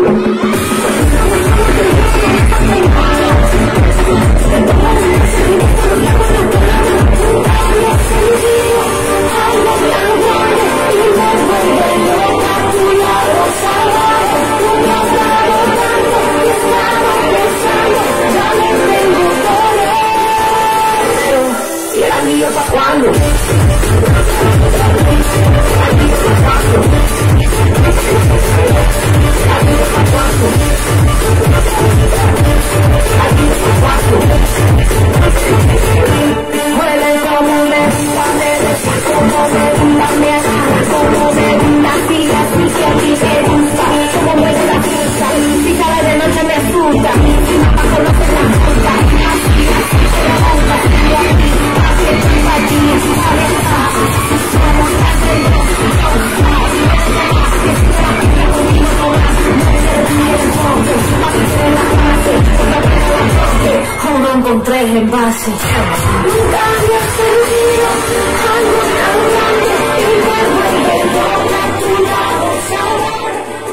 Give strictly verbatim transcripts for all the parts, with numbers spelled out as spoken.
Con tres envases. Nunca había sentido algo tan grande y me vuelve loca a tu lado, saber.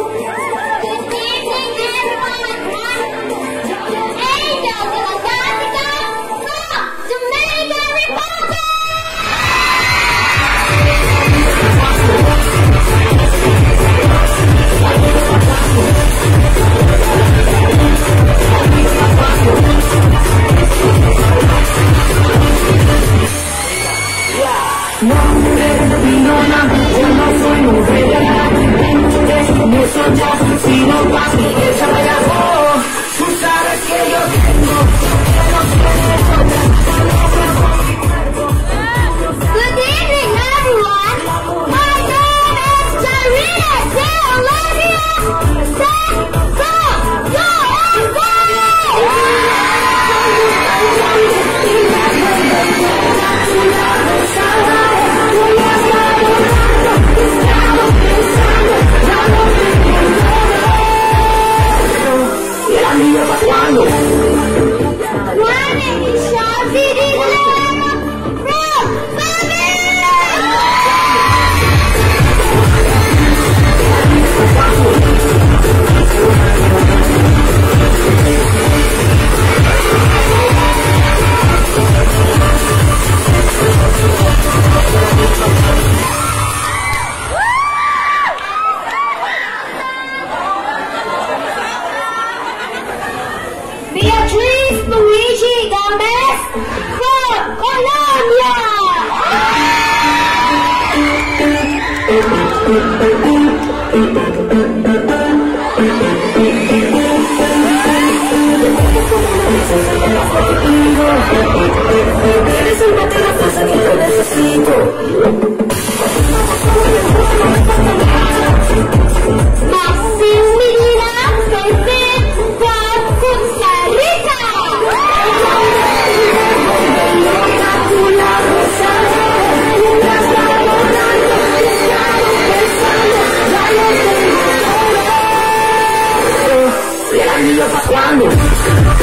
No, Pinona, yo no soy mujer de la con eso ya, si no vas ni ella me la voz. Tú sabes que yo tengo, que no tienes otra, Good evening, everyone. My name is Sarita de Olivia. Say, go, go, and go! ¿Cuándo? Beatriz Luigi Gomez from Colombia! Eres el bategazo que yo necesito. Maximilian David from Costa Rica! ¿Cuándo?